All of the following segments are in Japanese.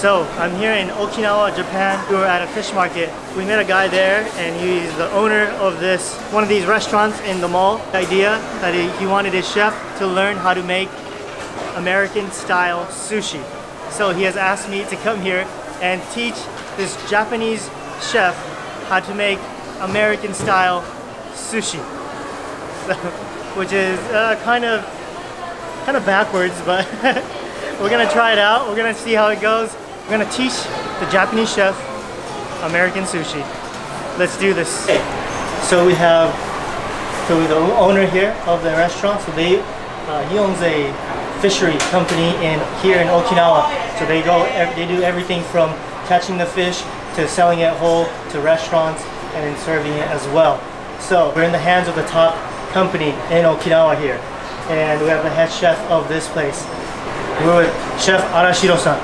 So I'm here in Okinawa, Japan. We were at a fish market. We met a guy there and he's the owner of one of these restaurants in the mall. The idea that he wanted his chef to learn how to make American style sushi. So he has asked me to come here and teach this Japanese chef how to make American style sushi. Which is kind of backwards, but we're gonna try it out. We're gonna see how it goes. We're gonna teach the Japanese chef American sushi. Let's do this. So we have the owner here of the restaurant. So he owns a fishery company here in Okinawa. So they do everything from catching the fish to selling it whole to restaurants and then serving it as well. So we're in the hands of the top company in Okinawa here, and we have the head chef of this place. We're with Chef Arashiro-san.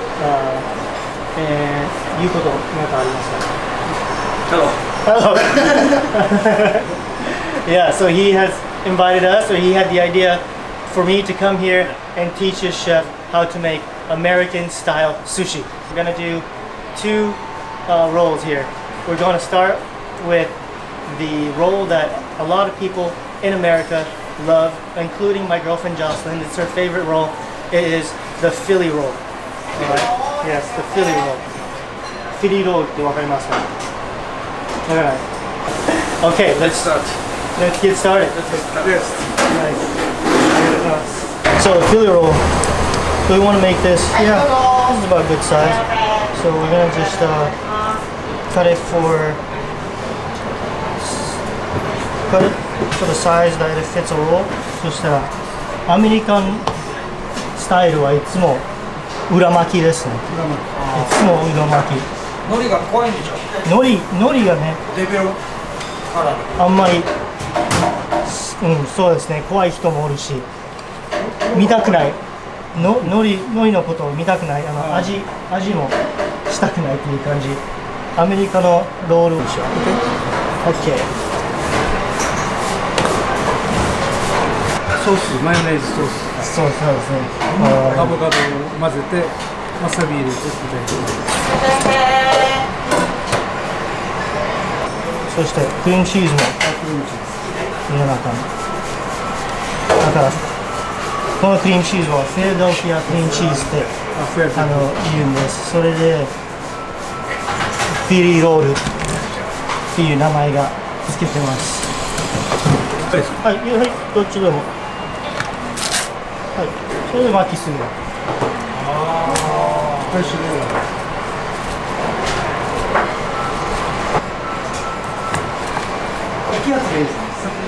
And hello. Yeah, so he has invited us, or he had the idea for me to come here and teach his chef how to make American style sushi. We're gonna do two rolls here. We're gonna start with the roll that a lot of people in America love, including my girlfriend Jocelyn. It's her favorite roll. It is the Philly roll. Alright? Yes, the Philly roll. Philly roll, okay, let's start. Let's get started. Yes. Nice. So the Philly roll. So we want to make this. Yeah, this is about a good size. So we're gonna just cut it for the size that it fits a roll. そしたらアメリカンスタイルはいつも裏巻きですね。いつも裏巻き。海苔が怖いんでしょ。海苔がね。デベロあんまりそうですね。怖い人もおるし、見たくない。海苔のことを見たくない。味もしたくないっていう感じ。アメリカのロールでしょ。OK。 ソース、マヨネーズソース。 そうですね。 アボカドを混ぜて、わさび入れてみたいな。 そしてクリームチーズも世の中に。だからこのクリームチーズはフィラデルフィアクリームチーズって言うんです。それでフィリーロールっていう名前がつけてます。はい、どっちでも。はい、それで巻きする。焼きやつでいいですね。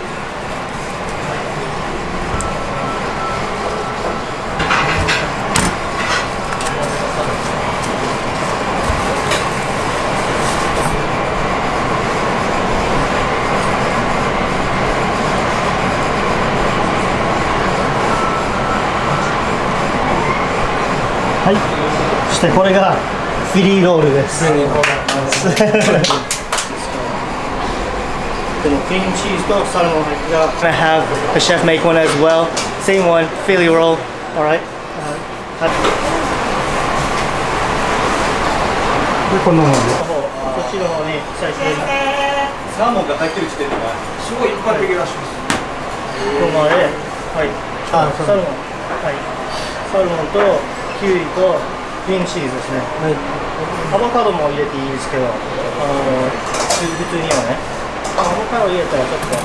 はい、そしてこれがフィリーロールです。でもクリームチーズとサルモン入ってが Gonna have the chef make one as well. Same one, Philly roll. Alright. こんなもんで。 こっちの方に最初にサーモンが入ってる時点ではすごい一般的らしいです。 ここまで、はい。サルモン。はい。サルモンとキュウリとクリームチーズですね。はい。アボカドも入れていいですけど、普通にはね。アボカド入れたらちょっと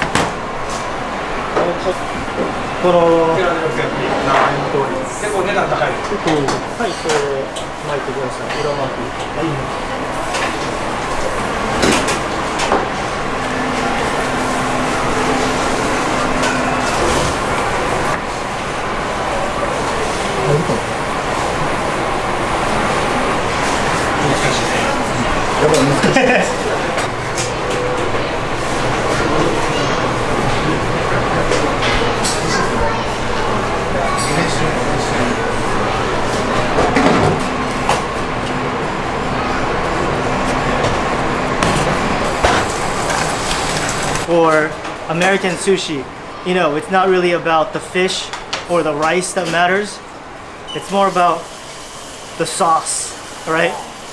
この結構値段高いです。 はい、それで巻いてください。色巻き。はい。やばい、難しい。For American sushi, you know, it's not really about the fish or the rice that matters. It's more about the sauce right?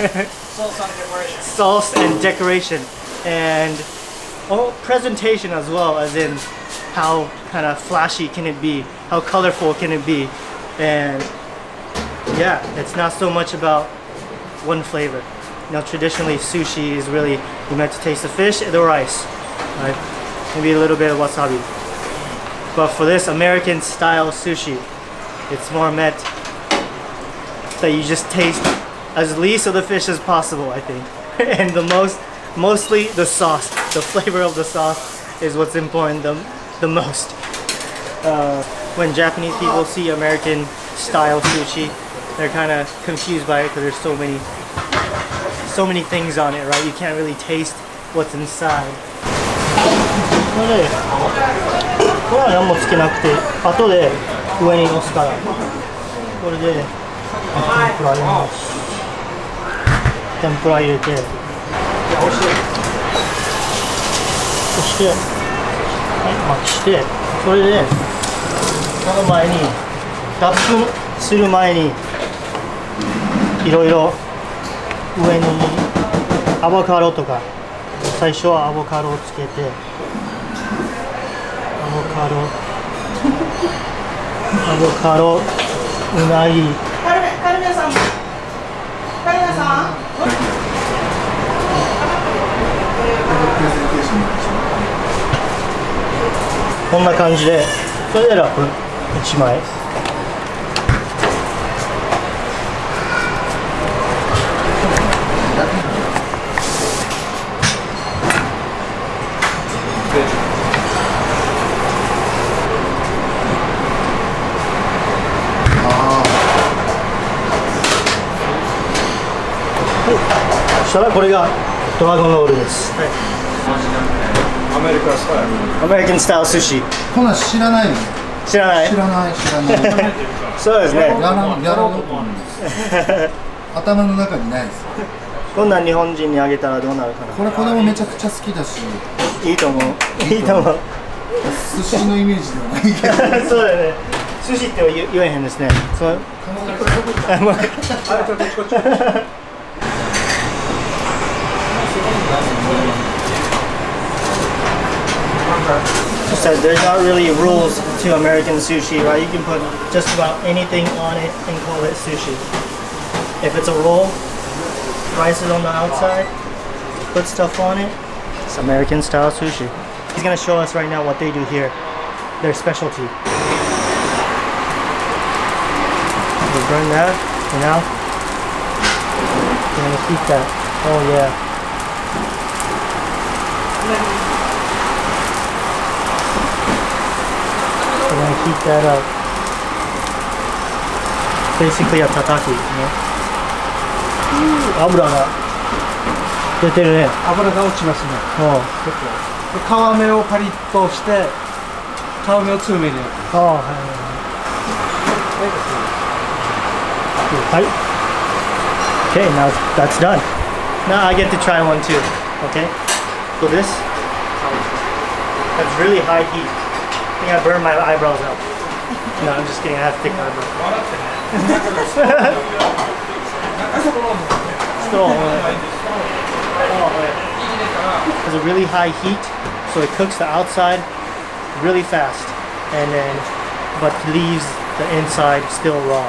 Sauce and decoration. And presentation as well, as in how kind of flashy can it be, how colorful can it be. And yeah, it's not so much about one flavor. You know, traditionally sushi is really, you're meant to taste the fish and the rice, right? Maybe a little bit of wasabi. But for this American style sushi, it's more meant that you just taste as least of the fish as possible, I think. And mostly the sauce. The flavor of the sauce is what's important the most. When Japanese people see American style sushi, they're kind of confused by it because there's so many things on it, right? You can't really taste what's inside. これは何もつけなくて、後で上に乗すから。これで天ぷら入れます。天ぷら入れて、そして、はい、巻きして、それでその前にラップする前にいろいろ上にアボカドとか、最初はアボカドをつけて、アボカド、うなぎ。カルメさん。こんな感じで、それでラップ1枚。そしたらこれがドラゴンロールです。はい、アメリカンスタイル。アメリカンスタイル寿司。 こんなん知らないの？ 知らない。そうですね。 やろうと思うんです。頭の中にないです。 こんなん日本人にあげたらどうなるかな。 これ子供めちゃくちゃ好きだし。 いいと思う。いいと思う。 寿司のイメージではないけど。 そうだよね。寿司って言えへんですね。そう。So there's not really rules to American sushi, right? You can put just about anything on it and call it sushi. If it's a roll, rice is on the outside, put stuff on it, it's American style sushi. He's gonna show us right now what they do here, their specialty. We'll burn that, and now we're gonna keep that. Oh yeah. We're gonna heat that up. Basically a tataki, you know? 油が出てるね。 油が落ちますね。皮目をパリッとして皮目を強める。 はい。Okay, now that's done. Now I get to try one too. Okay? So this, that's really high heat. I think I burned my eyebrows out. No, I'm just kidding. I have thick eyebrows. It's a really high heat, so it cooks the outside really fast, and then but leaves the inside still raw.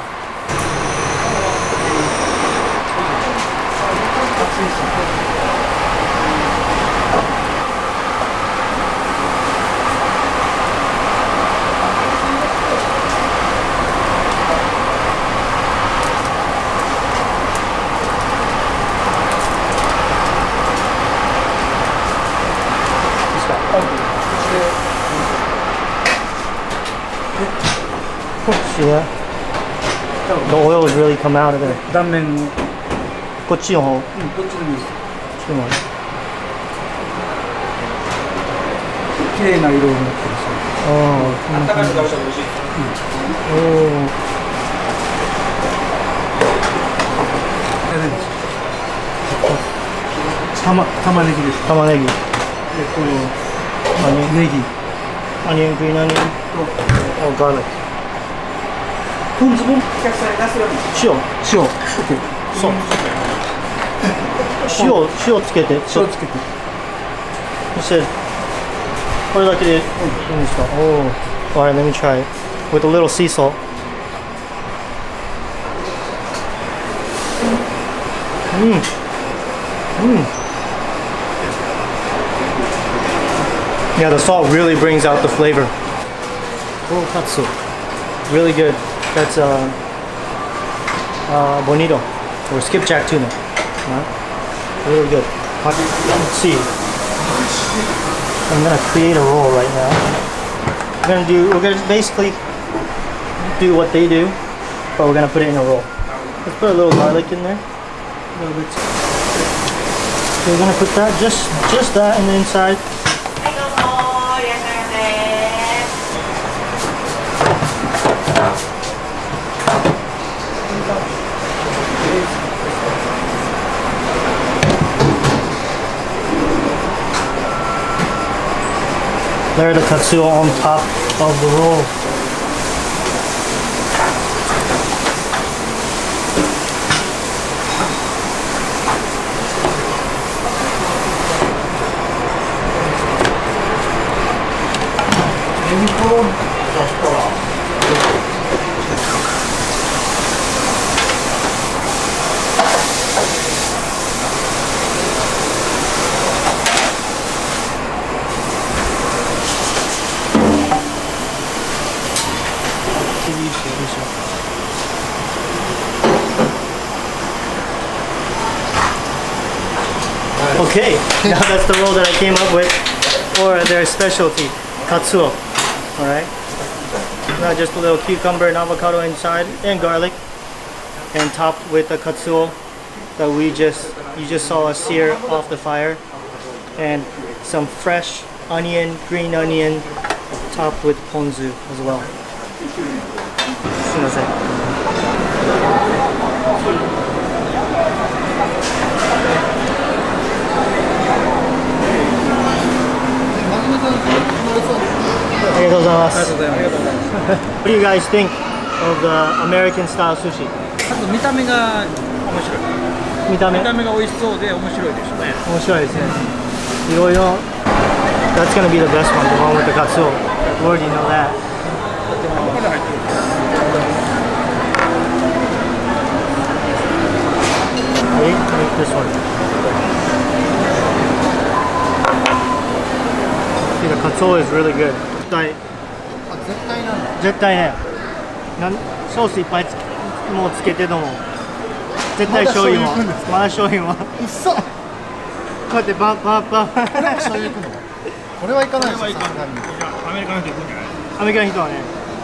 Yeah. The oil has really come out of there. 断面のこっちの方。 こっちでもいいです。綺麗な色になってるし。 あったかいの食べたら美味しい。 玉ねぎです。 玉ねぎ。 ネギ。 Onion, green onion. Oh, garlic. ポン酢もお客さんに出すように塩。OK。 そう。 塩つけて。 塩つけて。 そしてこれだけでいいんですか。Oh, alright, let me try it with a little sea salt. Yeah, the salt really brings out the flavor. Katsu, really good. That's bonito or skipjack tuna. Really good. Let's see. I'm gonna create a roll right now. We're gonna basically do what they do, but we're gonna put it in a roll. Let's put a little garlic in there. A little bit. So we're gonna put that, just that in the inside. Layer the katsuo on top of the roll. Okay, now that's the roll that I came up with for their specialty, katsuo. Alright. Now just a little cucumber and avocado inside and garlic, and topped with the katsuo that you just saw us sear off the fire, and some fresh onion, green onion, topped with ponzu as well. What do you guys think of the American style sushi? 見た目が面白い。 見た目が美味しそうで面白いですね。 面白いですね。いろいろ That's gonna be the best one, the one with the katsuo. We already know that. Take this one. See, the katsuo is really good. 絶対ね。ソースいっぱいもうつけてども絶対醤油もまだ醤油もこうやってバンバンバンこれも醤油いくのこれはいかないですよ。アメリカの人行くんじゃない。アメリカの人はね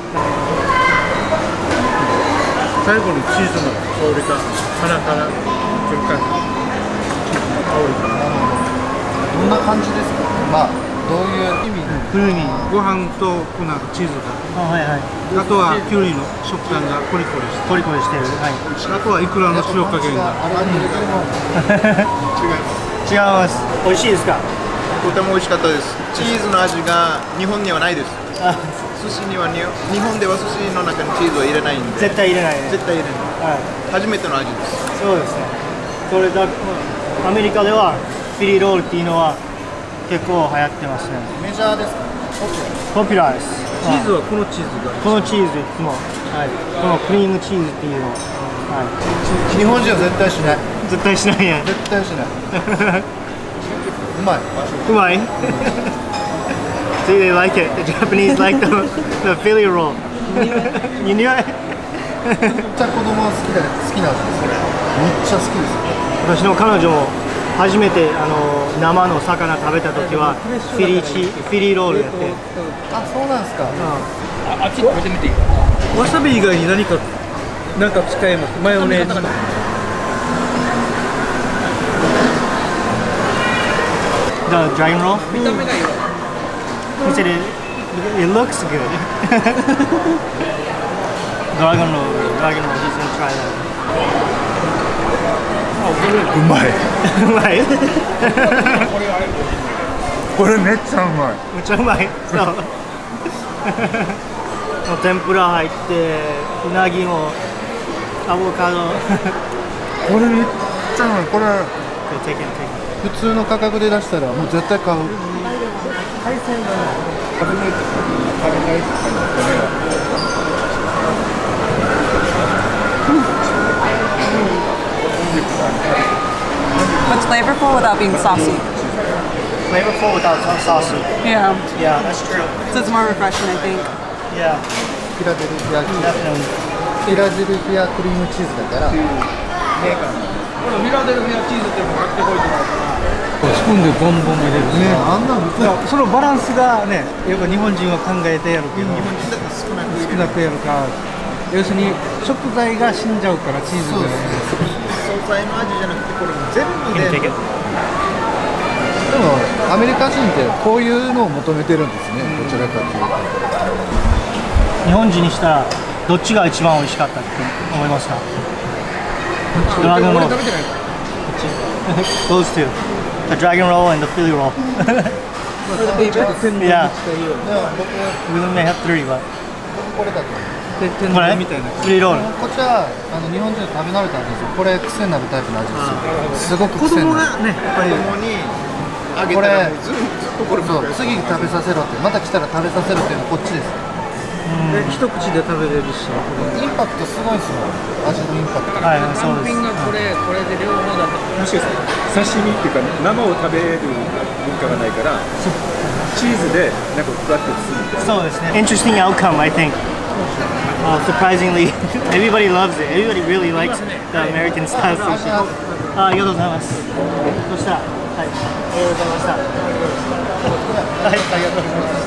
最後のチーズの香りが鼻から瞬間香りがどんな感じですか。まあどういう意味でクルーにご飯となんかチーズが あとはキュウリの食感がコリコリしてる。はい。あとはイクラの塩加減が違います。美味しいですか。 とても美味しかったです。チーズの味が日本にはないです。寿司には日本では寿司の中にチーズは入れないんで。 絶対入れないね。 絶対入れない。はい。初めての味です。 そうですね。それだアメリカではフィリーロールっていうのは結構流行ってますね。 メジャーですか。 ポピュラーです。 チーズはこのチーズがこのチーズいつも、はい、このクリームチーズっていうの、はい、 日本人は絶対しない。 絶対しないやん。 絶対しない。うまい。 うまい。See, they like it. The Japanese like the Philly roll. You knew it? めっちゃ子供は好きな味です。めっちゃ好きです。 私の彼女も初めて生の魚食べた時はフィリーロールやって。 あ、そうなんですか。 あっち食べてみていい。 わさび以外に何か使えます。マヨネーズ。 The dragon roll? 見た目がいいわ。 He said it looks good. Dragon roll. He's gonna try that. うまい。 うまい。 これめっちゃうまい。 めっちゃうまい。そう。天ぷら入って、うなぎもアボカド。 これちゃんこれ Okay, take it, take it. 普通の価格で出したらもう絶対買う。 海鮮が It's flavorful without being saucy. flavorful without saucy. Yeah. Yeah, that's true. So it's more refreshing, I think. Yeah, フィラデルフィアチーズ definitely. フィラデルフィアクリームチーズだからこのフィラデルフィアチーズっても買ってこいってないかな。 スプーンでボンボン入れるね。あんなのそのバランスがね、やっぱ日本人は考えてやるけど、 日本人だと少なく入れる。 少なくやるから要するに食材が死んじゃうからチーズで、 素材の味じゃなくてこれ全部 You can で take it. でもアメリカ人ってこういうのを求めてるんですね、どちらかというと。 日本人にしたらどっちが一番美味しかったって思いますか？ドラゴンロール。 俺食べてない。 Those two. The dragon roll and the Philly roll. ちょっと天丼に Yeah. 近いような。 We may have three, but これだと天これ丼みたいな。 Philly roll. こっちは日本人食べ慣れた味ですよ。これ癖になるタイプの味ですよ。すごく子癖になる。 供がね、やっぱり子供にあげたらもうずっとこれそう次食べさせろって、また来たら食べさせろっていうのはこっちです。で一口で食べれるし、インパクトすごいですよ。味のインパクト。 はい、そうです。 単品がこれで両方だともしかしたら刺身っていうか生を食べる文化がないからチーズでなんかフラッと包むみたいな。 そうですね。Interesting outcome, I think. Surprisingly, everybody loves it. Everybody really likes the American style sushi. ありがとうございます。そしたら、はい、ありがとうございました。はい、ありがとうございます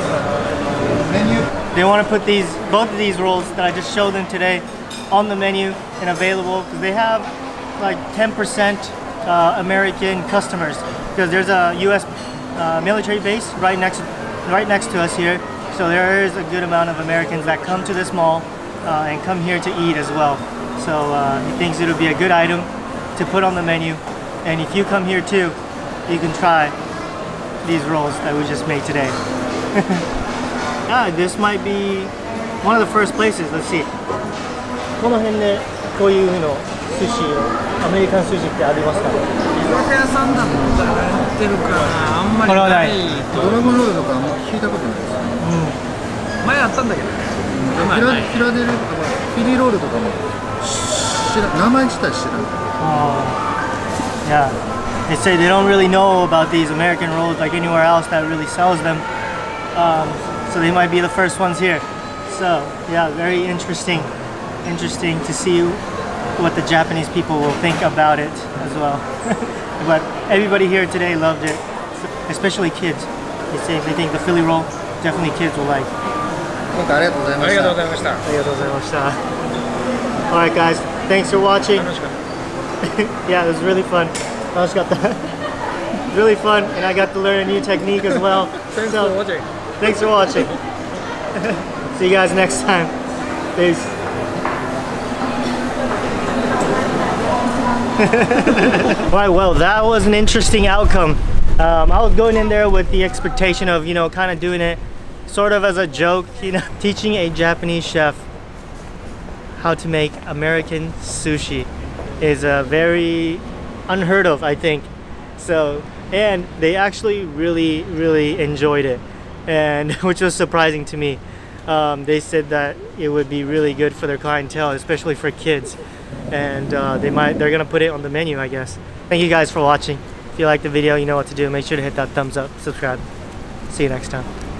。They want to put both of these rolls that I just showed them today on the menu and available because they have like 10% American customers because there's a U.S. Military base right next to us here. So there is a good amount of Americans that come to this mall and come here to eat as well. So he thinks it'll be a good item to put on the menu. And if you come here too, you can try these rolls that we just made today. Yeah, this might be one of the first places. Let's see. この辺でこういうの寿司をアメリカン寿司ってありますか？ 居酒屋さんだったらやってるかな。あんまりないと。 ドラゴンロールとかあんま聞いたことないです。 前あったんだけど。 フィラデルフィリーロールとかも名前自体知らない。 Yeah, they say they don't really know about these American rolls like anywhere else that really sells them. So they might be the first ones here. So yeah, very interesting to see what the Japanese people will think about it as well. But everybody here today loved it, especially kids. They think the Philly roll definitely kids will like. 今回ありがとうございました。 ありがとうございました。 ありがとうございました. Alright guys, thanks for watching. Yeah, it was really fun. 楽しかった。Really fun, and I got to learn a new technique as well. Thanks for watching. Thanks for watching. See you guys next time. Peace. Alright, well, that was an interesting outcome. I was going in there with the expectation of, kind of doing it sort of as a joke, teaching a Japanese chef how to make American sushi is very unheard of, I think. So, and they actually really enjoyed it, and which was surprising to me. They said that it would be really good for their clientele, especially for kids, and they're gonna put it on the menu, I guess. Thank you guys for watching. If you liked the video, you know what to do. Make sure to hit that thumbs up, subscribe. See you next time.